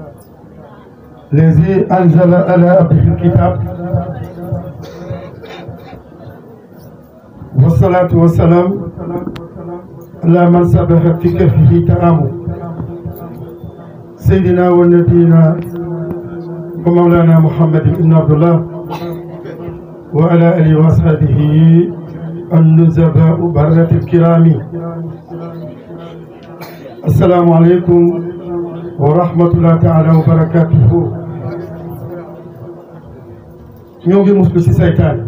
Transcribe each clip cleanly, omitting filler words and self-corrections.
الذي أنزل على عبده الكتاب والصلاة والسلام على من سبح في كفه تآمل سيدنا ونبينا ومولانا محمد بن عبد الله وعلى آله وأصحابه النزباء برة الكرام. السلام عليكم ورحمة الله تعالى وبركاته. ñongi muslu ci saytaane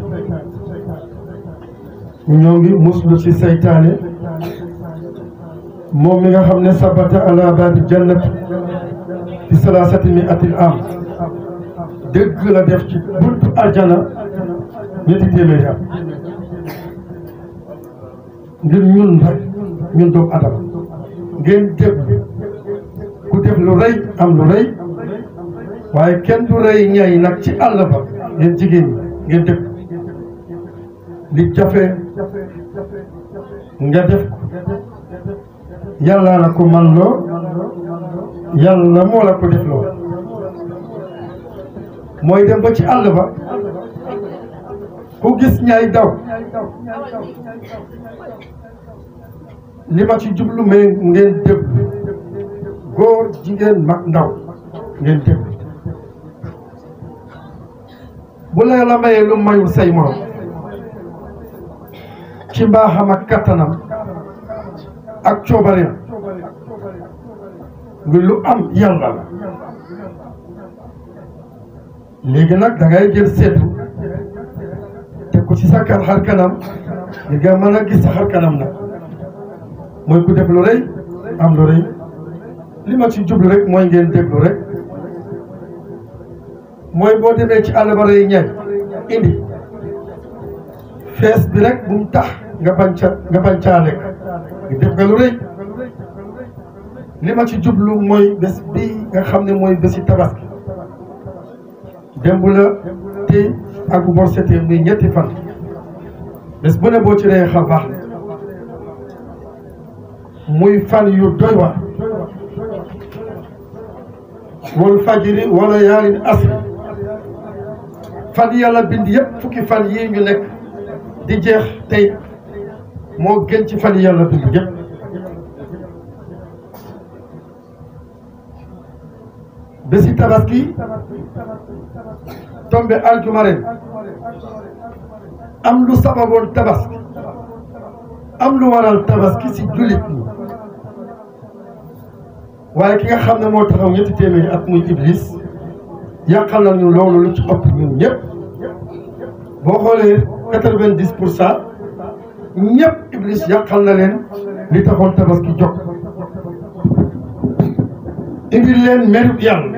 ñongi muslu ci saytaane moom mi nga xam ne sabata ala baabi jannat fi salaasati mi'atil am dëgg la def ci buntu aljana ñetti téeméeri am ngir ñun rek ñun doomu adama ngeen dégg ku def lu rëy am lu rëy waaye kenn du rëy ñay nag ci àll ba ngeen jigéen ñi ngeen dégg li jafe nga def ko yàlla la ko man loo yàlla moo la ko def loo mooy dem ba ci àll ba ku gis ñaay daw li ma ci jublu mais ngeen dégg góor jigéen mag ndaw ngeen dégg bu la la mayee lu mayul say morom ci mbaaxam ak kattanam ak coobareem ngir lu am yàlla la léegi nag da ngay jël seetu teg ko ci sa xar kanam li nga mën a gis sa xar kanam nag mooy ku def lu rëy am lu rëy li ma ci jublu rek mooy ngeen déglu rek mooy boo demee ci àll ba rëy ñay indi fees bi rek bu mu tax nga bañ caa lekk nga def nga lu rëy li ma ci jublu mooy bés bii nga xam ne mooy bési tabaski démb la te ak bu bor setee muy ñetti fan bés bu ne boo ci ree xar baax muy fan yu doy waar wal fajiri wala yaalin asri fan yàlla bind yëpp fukki fan yii ñu nekk di jeex tey moo gën ci fan yàlla bind yëpp bési tabaski tombe aljuma ren am lu sababoon tabaski am lu waral tabaski si jullit ñi waaye ki nga xam ne moo taxaw ñetti téeméeri at muy iblis yàqal nañu loolu lu ci ëpp ñun ñëpp boo xoolee 90% ñëpp iblis yàqal na leen li taxoon tabaski jóg indi leen merub yàlla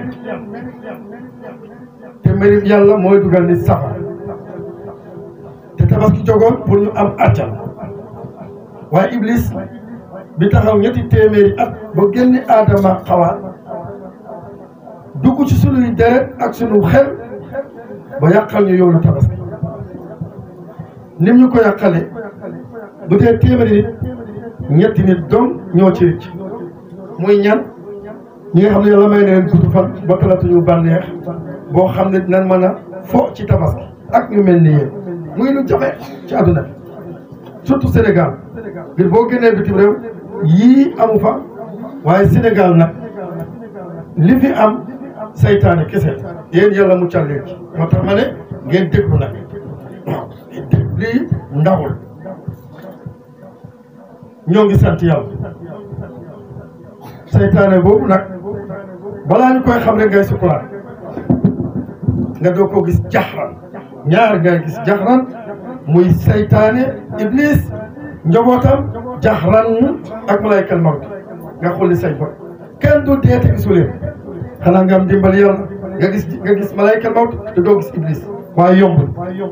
te merub yàlla mooy dugal nit safara te tabaski jógoon pour ñu am àjjana waaye iblis bi taxaw ñetti téeméeri at ba génne aadama xawaat dugg ci sunuy deret ak sunu xel ba yàqal ñu yoonu tabaski nim ñu ko yàqale bu dee téeméeri nit ñetti nit doom ñoo ci ricc muy ñan ñi nga xam ne yàlla may na leen gudd fan ba talatuñu bànneex boo xam ne dinañ mën a fo ci tabaski ak ñu mel ni yéen muy lu jafe ci àdduna bi surtout Sénégal ngir boo génnee bitim réew yii amu fa waaye Sénégal nag li fi am saytaane kese yéen yàlla mu càllee ci moo tax ma ne ngeen déglu nag waaw ngeen déglu lii ndawul ñoo ngi sant yàlla saytaane boobu nag balaa ñu koy xam rek ngay sukuraat nga doo ko gis jaxran ñaar ngay gis jaxran muy saytaane iblis njabootam jaxran ak malaykal mawt nga xulli say bot kenn du deete gisu leen xanaa nga am dimbali yàlla nga gis malaykal mawt te doo gis iblis waaye yombul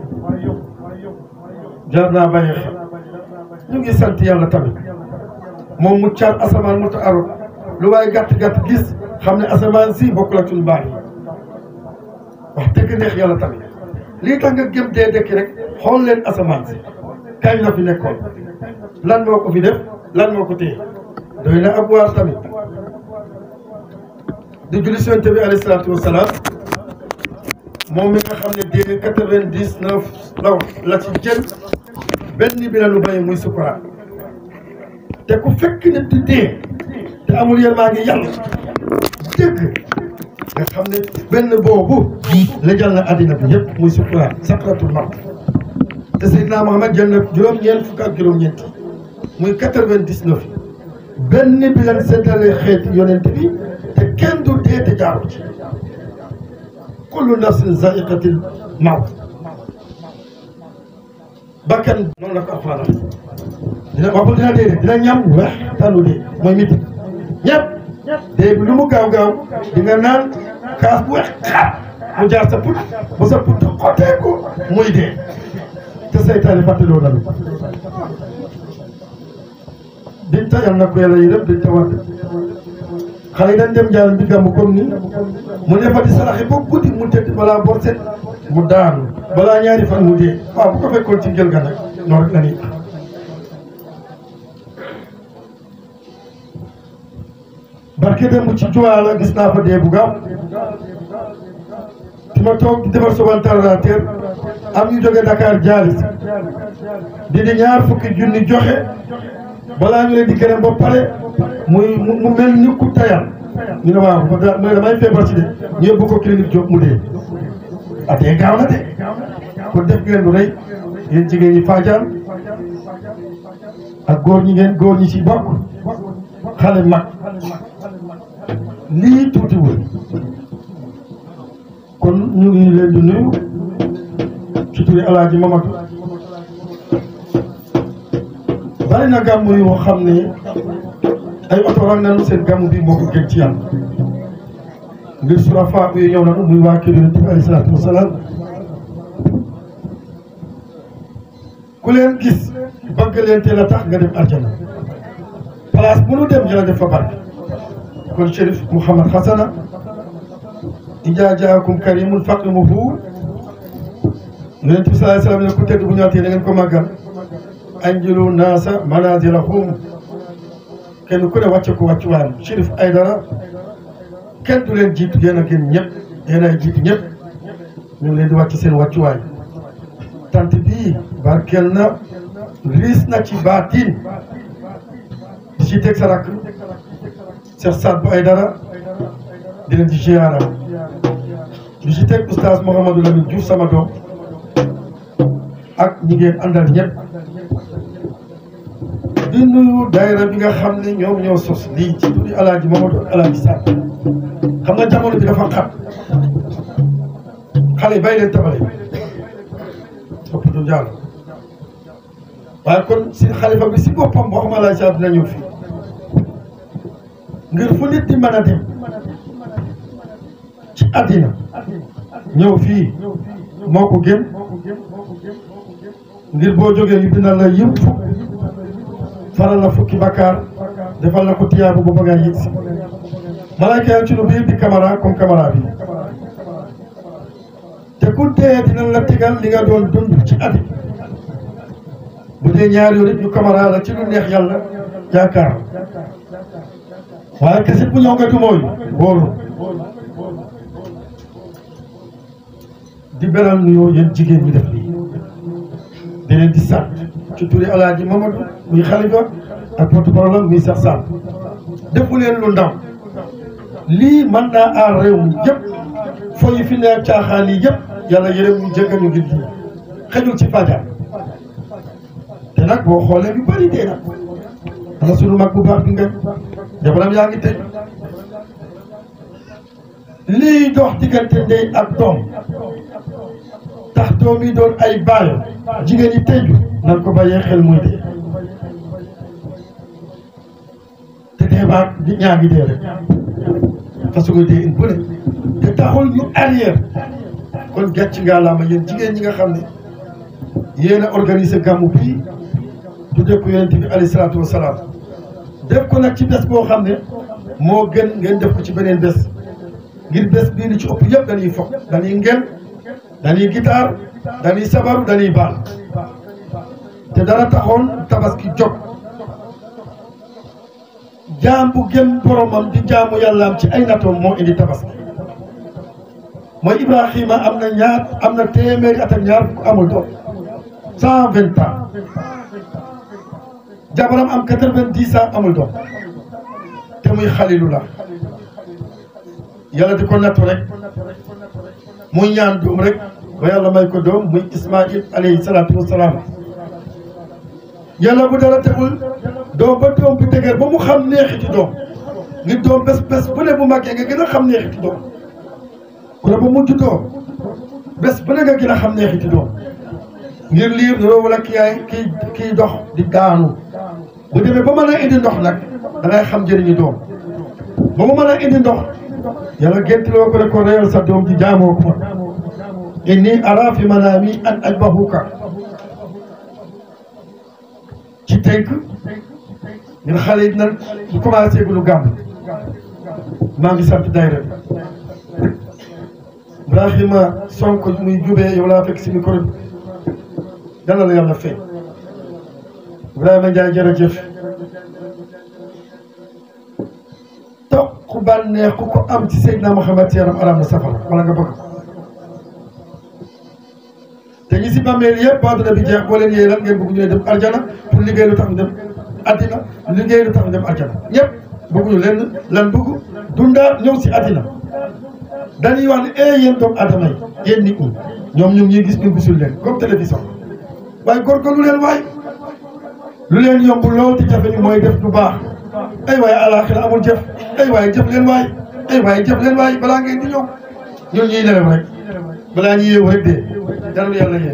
jar naa bàyyi xel ñu ngi sant yàlla tamit moom mu caar asamaan mu ta arut lu waaye gàtt gis xam ne asamaan si bokkul ak suñu baax yi wax dëgg neex yàlla tamit lii tax nga gëm dee dëkk rek xool leen asamaan si kañ la fi nekkoon lan moo ko fi def lan moo ko téye doy na ab waar tamit di julli si Yonent bi alayhi salaatu wasalaam moom mi nga xam ne dee 99 la ci jël benn bi la nu bàyyi muy sukuraat te ku fekk nit di dee te amul yërmande yàlla dëgg nga xam ne benn boobu la jël na àddina bi yëpp muy sukuraat sakratul mawt te Seydina Muhammad jël na juróom-ñeent fukk ak juróom-ñeent muy 99 benn bi leen seddale xeeti yonent bi te kenn du dee te jaaru ci kullu nafsin zaiqatil mawt bakkan noonu la ko Alxuraan dina waxul dina dee dina ñam weex tànnu dee mooy miti ñëpp dee bi lu mu gaaw gaaw di nga naan kaas bu weex xaat mu jaar sa put ba sa put xoteeku muy dee te seytaane fàttaloo na lu Binta yal na ko yàlla yërëm Binta Wade xale yi dañ dem jàll bi gàmmu comme ni mu ne fa di saraxe ba guddi mu tëdd balaa bor set mu daanu balaa ñaari fan mu dee waaw bu ko fekkoon ci njël ga nag noonu rek la nii barke dem ci Joal gis naa fa dee bu gaaw fi ma toog di defar sobantarrateur am ñu jóge Dakar jaalis di ñaar fukki junni joxe balaa ñu leen di gërëm ba pare mu mel ni ku tayal ñu ne waaw mu ne damay feebar ci de ñu yóbbu ko clinique Diop mu dee ah dee gaaw na de kon def ngeen lu rëy yéen jigéen ñi Fadiane ak góor ñi ci bokk xale mag lii tuutiwul kon ñu ngi leen di nuyu ci turi Alaaji Mamadou bari na gàmmu yoo xam ne ay oto rang nañu seen gàmmu bi moo ko gën ci yàlla ngir surafa yi ñëw nañu muy waa kër Yonent bi alayhi salaatu wasalaam ku leen gis bëgg leen te la tax nga dem arjana place bu nu dem yàlla def fa barke kon Chérif Mouhamad Hassana ijaa jaakum karimun faqimuhu Yonent bi sallallahu alayhi wasallam ne ku tedd bu ñaatee da ngeen ko màggal anjilu naasa manazilahum kenn ku ne wàcce ko wàccuwaayam Chérif Aïdara kenn du leen jiitu yéen a gën ñëpp yéen ay jiitu ñëpp ñu ngi leen di wàcc seen wàccuwaay tant bii barkeel na riis na ci baatin di ci teg sa rakk Cheikh Saad bu Aïdara di leen di ziyaara di ci teg oustaz Mouhamadou Lamine Diouf sama doom ak ñi ngeen àndal ñëpp di nuyu daayira bi nga xam ne ñoom ñoo sos lii ci tuddi Alaaji Mamadou Alaaji Saad xam nga jamono bi dafa xat xale yi bàyyi leen tabale ëpp du jàll waaye kon si xalifa bi si boppam waxuma Alaaji Saad dina ñëw fii ngir fu nit di mën a dem ci àddina ñëw fii moo ko gën ngir boo jógee ñu dina la yëpp faral la fukki bakkaar defal la ko tiyaabu bu bëgg a yëg si malaaka yaa ci lu biir di caméra comme caméra bi te ku dee dina la tegal li nga doon dund ci at bu dee ñaari yoon it ñu caméra la ci lu neex yàlla yaakaar waaye kese bu ñëw nga du mooy wóoru di beral nuyoo yéen jigéen ñi def lii di leen di sant ci turi Alaaji Mamadou muy xalifa ak porte-parole muy Cheikh Sall defu leen lu ndaw lii mën naa aar réew mi yëpp foo yi fi ne caaxaan yi yëpp yàlla yërëm ñu jéggal ñu ngir lii xëjul ci Fadiane te nag boo xoolee bi bëri dee nag ana sunu mag bu baax bi nga jabaram yaa ngi tëj lii dox diggante ndey ak doom tax doom yi doon ay baayo jigéen yi tëju nan ko bàyyee xel muy dee te dee baag di ñaa ngi dee rek façon nga dee in bu ne te taxul ñu arrière kon gàcc ngaa làmba yéen jigéen ñi nga xam ne yéen a organisé gàmmu bii tuddee ko Yonent bi alayhi salaatu wasalaam def ko nag ci bés boo xam ne moo gën ngeen def ko ci beneen bés ngir bés bii li ci ëpp yëpp dañuy fokk dañuy ngel dañuy guitare dañuy sabaru dañuy baal te dara taxoon tabaski jóg jaam bu gëm boromam di jaamu yàllaam ci ay natoom moo indi tabaski mooy Ibrahima am na téeméeri at ak ñaar fukk amul doom 120 ans jabaram am 90 ans amul doom te muy xalilullah yàlla di ko nattu rek muy ñaan doom rek ba yàlla may ko doom muy Ismaïl alayhi salaatu wasalaam yàlla bu dara tegul doom ba doom bi dëgër ba mu xam neexiti doom ngir doom bés bu ne bu màggee nga gën a xam neexiti doom ku ne ba mu juddoo bés bu ne nga gën a xam neexiti doom ngir liir niroo wala kii dox di daanu bu demee ba mën a indi ndox nag da ngay xam njëriñu doom ba mu mën a indi ndox yàlla géntiloo ko ne ko reyal sa doom di jaamoo ko inni ara fi manaami an ajbahuka ci tënk ñun xale yi nag bu commencé gu lu gàmm maa ngi sant dayra bi Ibrahima Sonko muy jubee yow laa fekk si micro bi dana la yàlla fay Ibrahima Ndiaye jërëjëf toq bànneex ku ko am ci Seydina Muhammad yaram aram na safara wala nga bëgg te ñi si bàmmeel yëpp ba àdduna bi jeex boo leen yee lan ngeen bëgg ñu ne dem arjana pour liggéey lu tax ñu dem addina liggéey lu tax ñu dem arjana ñëpp bëgguñu leen lan bëgg dundaat ñëw si addina dañuy wax ne yéen doomu adama yi yéen nit ñi ñoom ñu ngi gis ñu gisul leen comme télévision waaye góorgóorlu leen waay lu leen yomb lool te jafe ñu mooy def lu baax ay waay alaxira amul jëf ay waay jëf leen waay ay waay jëf leen waay balaa ngeen di ñëw ñun ñuy nelaw rek balaa ñuy yeewu rek dee dara yàlla yee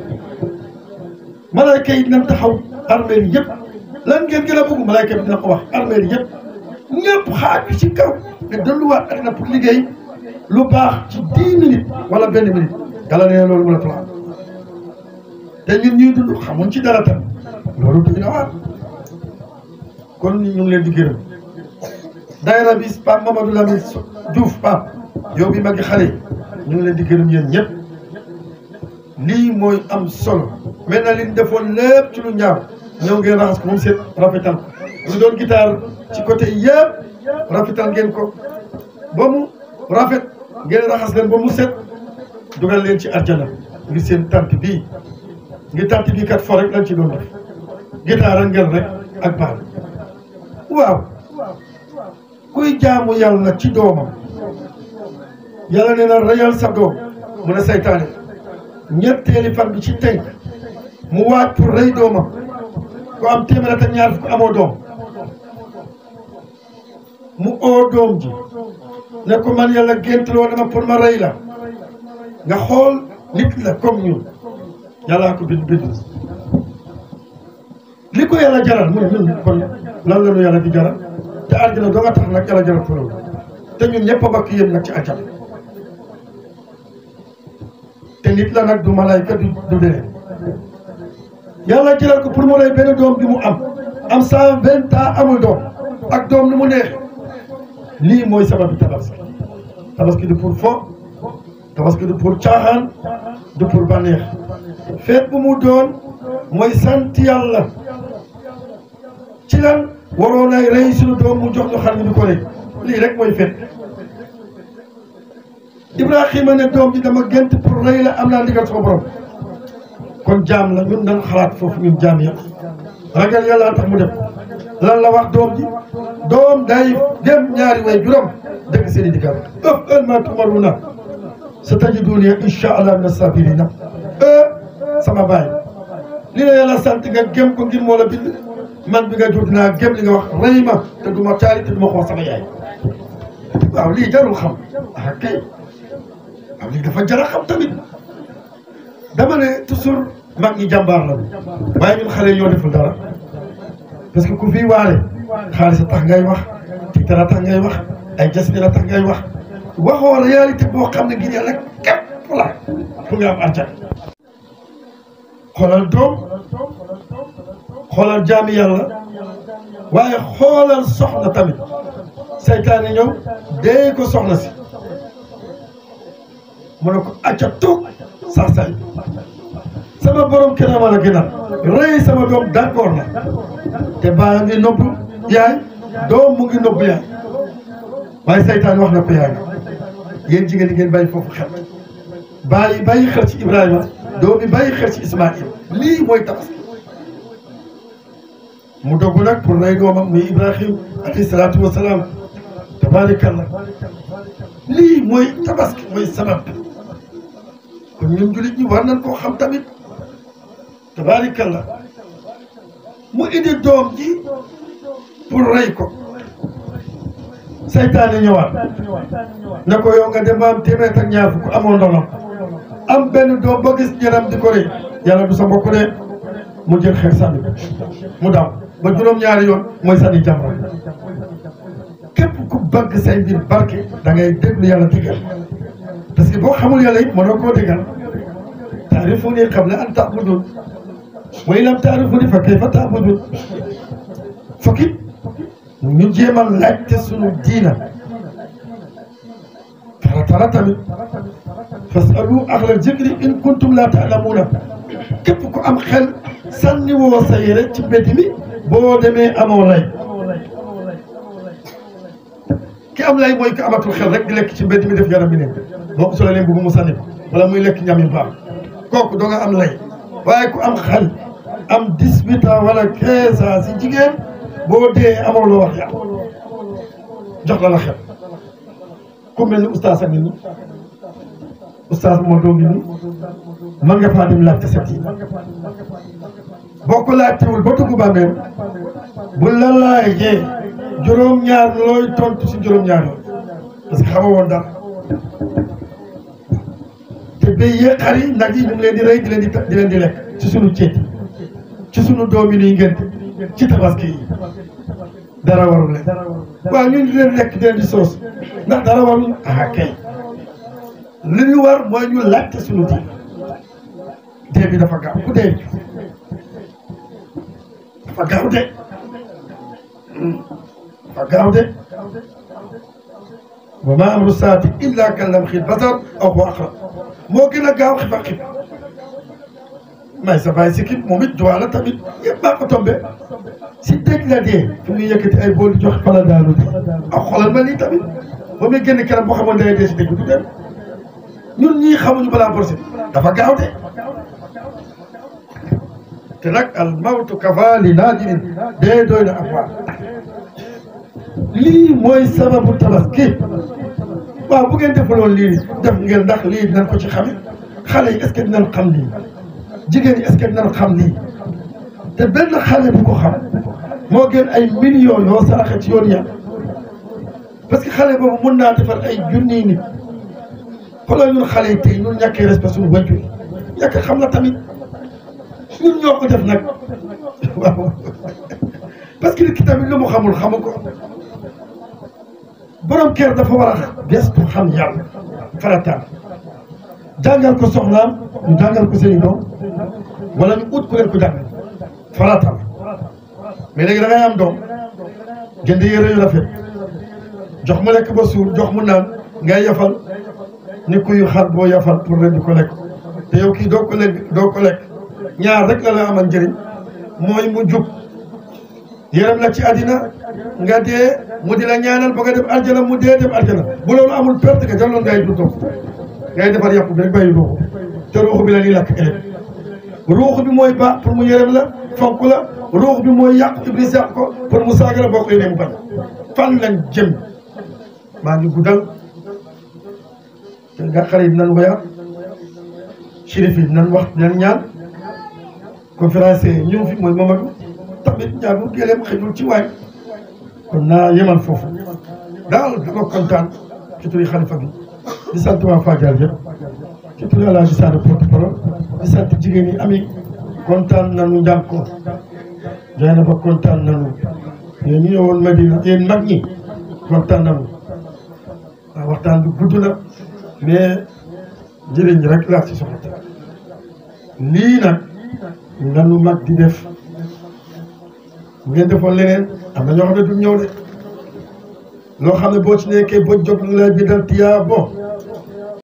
malayka yi dinañ taxaw armée yi yëpp lan ngeen gën a bëgg malayka bi dina ko wax armée yi yëpp ñëpp xaaju ci kaw te delluwaat ak na pour liggéey lu baax ci 10 minutes wala benn minute yàlla nee loolu mu la tula te ñun ñuy dund xamuñ ci dara tam loolu du na waat kon ñu ngi leen di gërëm daayira bi Pape Mamadou Lamine Diouf Pape yow bi magi xale yi ñu ngi leen di gërëm yéen ñëpp lii mooy am solo mel na li ñu defoon lépp ci lu ñaaw ñëw ngeen raxas ko moom seet rafetal ko lu doon guitare ci côté yëpp rafetal ngeen ko ba mu rafet ngeen raxas leen ba mu set dugal leen ci arjana ngir seen tant bii ngir tant bii kat fo rek lañ ci doon def guitare ngeen rek ak baal waaw kuy jaamu yàlla ci doomam yàlla nee na reyal sa doom mu ne saytaane ñetteeli fan bi ci tënk mu waaj pour rey doomam ku am téeméer ak ñaar fukk amoo doom mu oo doom ji ne ko man yàlla géntaloo na ma pour ma rey la nga xool nit la comme ñun yàllaa ko bind li ko yàlla jaral mu ne ñun kon lan la ñu yàlla di jaral te àddina doo nga tax nag yàlla jaral ko loolu te ñun ñëpp a bakk yéen nag ci àjjana te nit la nag du malayka du dee yàlla jëlal ko pour mu rey benn doom bi mu am 120 ans amul doom ak doom ni mu neex lii mooy sababu tabaski du pour fo tabaski du pour caaxaan du pour bànneex feet bu mu doon mooy sant yàlla ci lan waroon ay rey suñu doom mu jox ñu xar ñu di ko rey lii rek mooy feet Ibrahima ne doom ji dama gént pour rey la am naa ndigal sama borom kon jaam la ñun dañ xalaat foofu ñun jaam yëpp ragal yàlla tax mu def lan la wax doom ji doom day dem ñaari way juróom dëgg seen i ndigal ma tumaruna satajiduni insha allah min as-sabirina sama baay li la yàlla sant nga gëm ko ngir moo la bind man bi nga jur dinaa gëm li nga wax rey ma te du ma taali te du ma xool sama yaay waaw lii jarul xam ah kay waaw lii dafa jar a xam tamit dama ne toujours mag ñi jàmbaar la waaye ñun xale ñoo deful dara parce que ku fii waale xaalis a tax ngay wax tiitar a tax ngay wax ay jasni la tax ngay wax waxoo réalité boo xam ne gi yàlla képp la pour nga am arjana xoolal doom xoolal jaami yàlla waaye xoolal soxna tamit seytaane ñëw dee ko soxna si mu ne ko acca toog sarsay sama borom kenn ma la gënal rëy sama doom d'accord na te baa ngi nopp yaay doom mu ngi nëbb yaay waaye saytaan wax na ko yaay yéen jigéen ñi ngeen bàyyi foofu xel bàyyi xel ci Ibrahima doom bi bàyyi xel ci Ismaïl lii mooy tabaski mu dogg nag pour rey doomam muy Ibrahim alayhi salaatu wa salaam tabaarakallah lii mooy tabaski mooy sabab bi kon ñun jullit ñi war nañ koo xam tamit tabaarakallah mu indi doom ji pour rey ko saytaane ñëwaat ne ko yow nga dem ba am téeméer ak ñaar fukk amoon ndono am benn doom ba gis ñenam di ko rey yàlla du sa mbokk de mu jël xeer sànni mu daw ba juróom-ñaari yoon mooy sànni jamra képp ku bëgg say mbir barke da ngay déglu yàlla digal parce que boo xamul yàlla it mënoo koo digal taarifuni qabla an ta'budun wa in lam taarifuni fa kayfa ta'budun fokk it ñu jéem a laajte sunu diina tara tamit fasalu ahla zikri in kuntum la ta'lamuna képp ku am xel sànni woo sa yére ci mbedd mi boo demee amoo lay ki am lay mooy ko amatul xel rek di lekk ci mbedd mi def yaram bi ne boo solo leen bu mu sànni ko wala muy lekk ñam yu baax kooku doo nga am lay waaye ku am xel am 18 ans wala 15 ans si jigéen boo dee amoo loo wax yàlla jox la xel ku mel ni oustaz ak nit ñi oustaz moo doom bi nii mën nga faa dem laajte set yi boo ko laajtewul ba dugg bàmmeel bu la laajee juróom-ñaar looy tontu si juróom-ñaar yoon parce que xamoo woon dara te béy yee xar yi nag yi ñu ngi leen di rey di leen di lekk ci sunu ceet ci sunu doom yi nii ngeen ci tabaski yi dara warul leen waaw ñun di leen lekk di leen di soos ndax dara warul kay li ñu war mooy ñu laajte sunu diin dee bi dafa gaaw ku dee dafa gaaw de dafa gaaw de wa maa amru saati illa kalamhil basar aw huwa aqrab moo gën a gaaw xibaar xibaar may sa bàyyi si kii moom it juwaala tamit yëpp maa ko tombé si dégg la dee fi muy yëkkati ay bool di jox fala daanu di ak xoolal ma lii tamit ba muy génn kanam boo xamoon day dee si dégg du dem ñun ñii xamuñu balaa borsi dafa gaaw de te nag al mawtu kafa li naadirin dee doy na ak waa lii mooy sababu tabaski waaw bu ngeen defaloon lii def ngeen ndax lii dinañ ko ci xame xale yi est-ce que dinañ xam lii jigéen ñi est-ce que dinañ xam lii te benn xale bu ko xam moo gën ay millions yoo saraxe ci yoon yàlla parce que xale boobu mun naa defar ay junniy nit xoolal ñun xale yi tey ñun ñàkkee respect suñu wàjju ñàkk xam na tamit ñun ñoo ko def nag waaw parce que nit ki tamit lu mu xamul xamu ko borom kër dafa war a gestu xam yàlla farataal jàngal ko soxnaam ñu jàngal ko seen i doom wala ñu ut ku leen ko jàngal farataal mais léegi da ngay am doom jënd yére yu rafet jox mu lekk ba suur jox mu naan ngay yafal ni kuy xar boo yafal pour ren di ko lekk te yow kii doo ko lekk ñaar rek la amal njëriñ mooy mu jub yërëm la ci àddina nga dee mu di la ñaanal ba nga dem aljana mu dee dem aljana bu loolu amul perte nga jaloon ngay dundoo ngay defar yàpp bi rek bàyyi ruuxu te ruuxu bi la ñuy lakk ëllëg ruuxu bi mooy baax pour mu yërëm la fonk la ruuxu bi mooy yàq iblis yàq ko pour mu saaga la boo ko yénee mu bañ fan lañ jëm maa ngi guddal te nga xale yi dinañ woyaat shérif yi dinañ wax dinañ ñaan conférencier ñëw fi mooy Mamadou tamit ñaanu gëléem xëjul ci waay kon naa yemal foofu daal dama kontaan ci turi xalifa bi di sant waa Fadial yëpp ci turi Alaaji Saane porte-parole di sant jigéen ñi ami kontaan nañu njàng ko jay na ba kontaan nañu yéen ñu ñëwoon Medina yéen mag ñi kontaan nañu waaw waxtaan bi gudd na mais njëriñ rek laa ci soxla lii nag nanu mag di def bu ngeen defoon leneen am na ñoo xam ne du ñëw de loo xam ne boo ci nekkee boo jóg lu lay bindal tiyaa bon